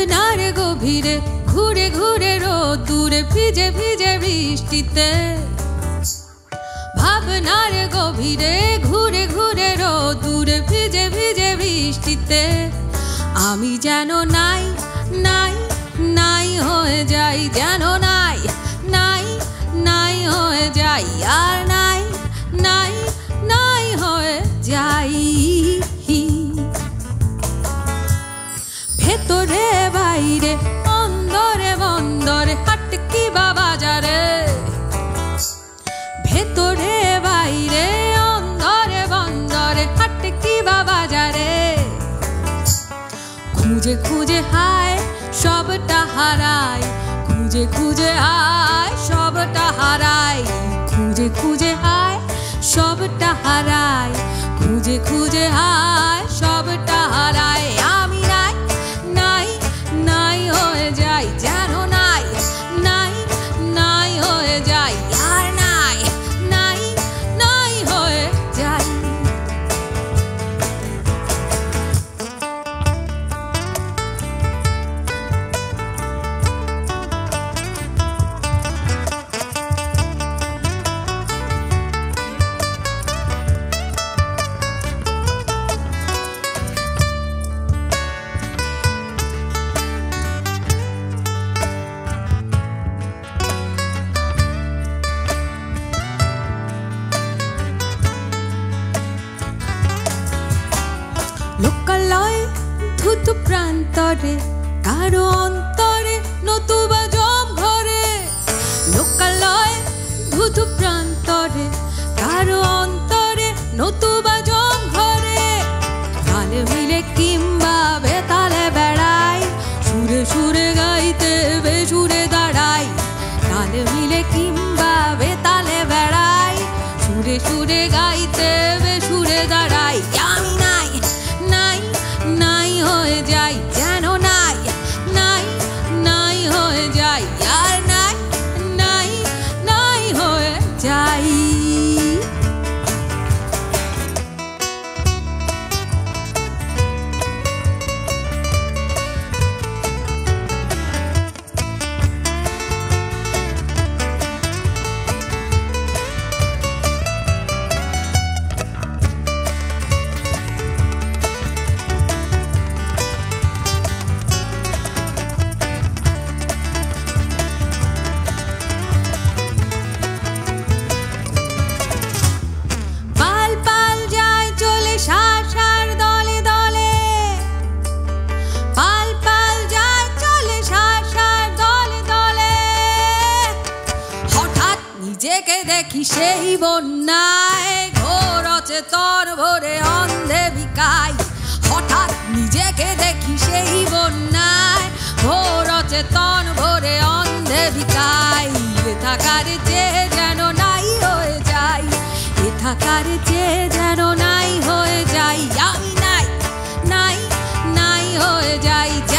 ভাবনার গভীরে ঘুরে ঘুরে রোদ্দুরে ভিজে ভিজে বৃষ্টিতে ভাবনার গভীরে ঘুরে ঘুরে রোদ্দুরে ভিজে ভিজে বৃষ্টিতে আমি যেন নাই নাই নাই হয়ে যাই যেন নাই নাই নাই হয়ে যাই আর নাই নাই নাই হয়ে যাই ভেতরে বাইরে অন্দরে বন্দরে হাটকি বা বাজারে ভেতরে বাইরে অন্দরে বন্দরে হাটকি বা বাজারে খুঁজে খুঁজে হায় সবটা হারাই খুঁজে খুঁজে হায় সবটা হারাই খুঁজে খুঁজে হায় সবটা হারাই খুঁজে খুঁজে হায় সবটা হারাই আমি নাই নাই নাই হয়ে যাই যেন নাই নাই নাই হয়ে যাই আর নাই নাই নাই হয়ে যাই লোকালয় ধুত প্রান্তরে কারো অন্তরে নতুবা জম ঘরে লোকালয় ধুত প্রান্তরে কারো অন্তরে নতুবা জম ঘরে তালে মিলে কিংবা বেতালে বেড়াই সুরে সুরে গাইতে বেসুরে দাঁড়াই তালে মিলে কিংবা বেতালে বেড়াই সুরে সুরে গাইতে বেসুরে দাঁড়াই আমি নাই নাই নাই হয়ে যাই যেন নাই নাই নাই হয়ে যাই আর নাই নাই নাই হয়ে যাই নিজেকে দেখি সেই বন্যায় ঘোর অচেতন ভরে অন্ধে বিকাই হঠাৎ নিজেকে দেখি সেই বন্যায় ঘোর অচেতন ভরে অন্ধে বিকাই থাকার চেয়ে যেন নাই হয়ে যাই থাকার চেয়ে যেন নাই হয়ে যাই আমি নাই নাই নাই হয়ে যাই